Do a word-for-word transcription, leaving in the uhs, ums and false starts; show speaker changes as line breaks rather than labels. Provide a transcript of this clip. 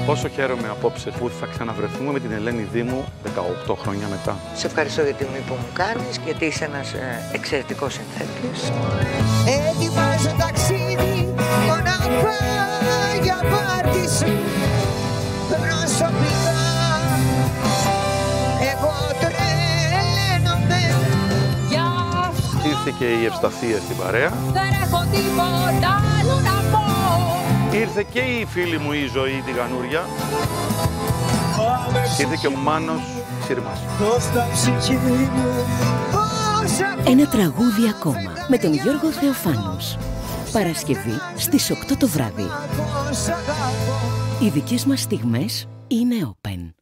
Πόσο χαίρομαι απόψε που θα ξαναβρεθούμε με την Ελένη Δήμου δεκαοκτώ χρόνια μετά.
Σε ευχαριστώ για τη τιμή που μου κάνεις, γιατί είσαι ένας ε, εξαιρετικός συνθέτης.
Ετοιμάζω ταξίδι, μοναχά για πάρτι σου. Προσωπικά, εγώ τρελαίνομαι.
Ήρθε και η Ευσταθία στην παρέα.
Δεν έχω τίποτα άλλο να πω.
Ήρθε και η φίλη μου η Ζωή τη Γανούρια. Ήρθε και ο Μάνος Σύρμας.
Ένα τραγούδι ακόμα με τον Γιώργο Θεοφάνους. Παρασκευή στις οκτώ το βράδυ. Οι δικές μας στιγμές είναι Open.